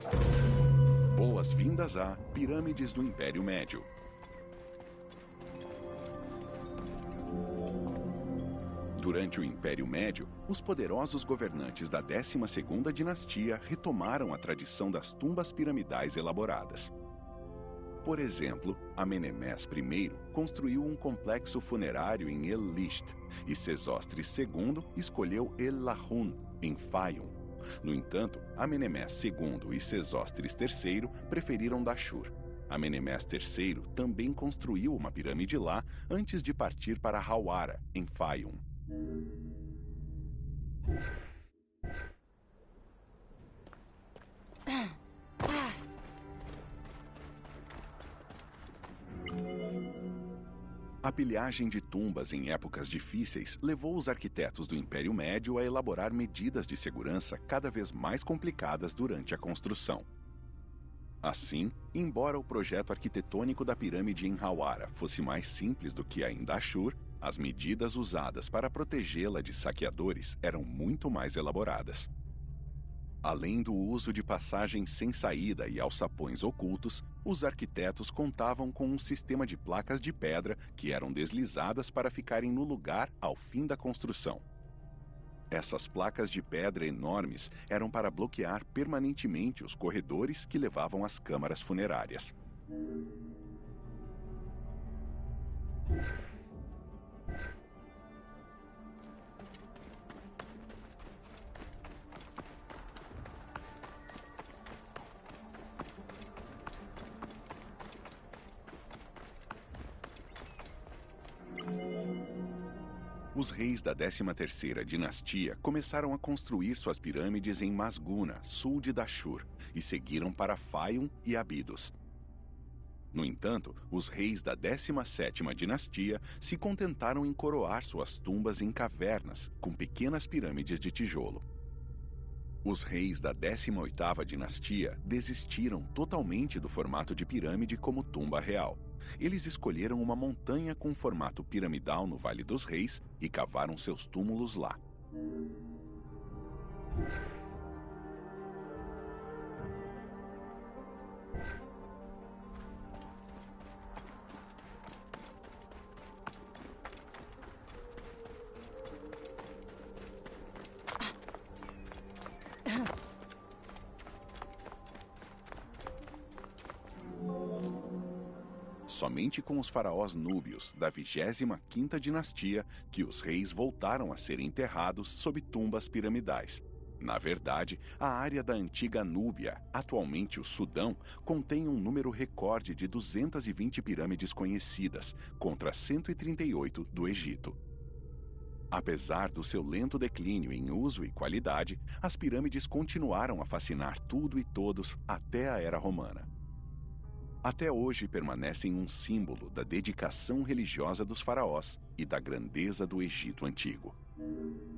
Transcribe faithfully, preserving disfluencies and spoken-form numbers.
Boas-vindas a Pirâmides do Império Médio. Durante o Império Médio, os poderosos governantes da décima segunda dinastia retomaram a tradição das tumbas piramidais elaboradas. Por exemplo, Amenemés I construiu um complexo funerário em El-Lisht e Sesostris segundo escolheu El-Lahun, em Fayum. No entanto, Amenemés segundo e Sesostris terceiro preferiram Dashur. Amenemés terceiro também construiu uma pirâmide lá antes de partir para Hawara, em Fayum. A pilhagem de tumbas em épocas difíceis levou os arquitetos do Império Médio a elaborar medidas de segurança cada vez mais complicadas durante a construção. Assim, embora o projeto arquitetônico da pirâmide em Hawara fosse mais simples do que a em Dashur, as medidas usadas para protegê-la de saqueadores eram muito mais elaboradas. Além do uso de passagens sem saída e alçapões ocultos, os arquitetos contavam com um sistema de placas de pedra que eram deslizadas para ficarem no lugar ao fim da construção. Essas placas de pedra enormes eram para bloquear permanentemente os corredores que levavam às câmaras funerárias. Os reis da décima terceira dinastia começaram a construir suas pirâmides em Masguna, sul de Dashur, e seguiram para Fayum e Abidos. No entanto, os reis da décima sétima dinastia se contentaram em coroar suas tumbas em cavernas, com pequenas pirâmides de tijolo. Os reis da décima oitava dinastia desistiram totalmente do formato de pirâmide como tumba real. Eles escolheram uma montanha com formato piramidal no Vale dos Reis e cavaram seus túmulos lá. Somente com os faraós núbios da vigésima quinta dinastia que os reis voltaram a ser enterrados sob tumbas piramidais. Na verdade, a área da antiga Núbia, atualmente o Sudão, contém um número recorde de duzentas e vinte pirâmides conhecidas, contra cento e trinta e oito do Egito. Apesar do seu lento declínio em uso e qualidade, as pirâmides continuaram a fascinar tudo e todos até a Era Romana. Até hoje permanecem um símbolo da dedicação religiosa dos faraós e da grandeza do Egito Antigo.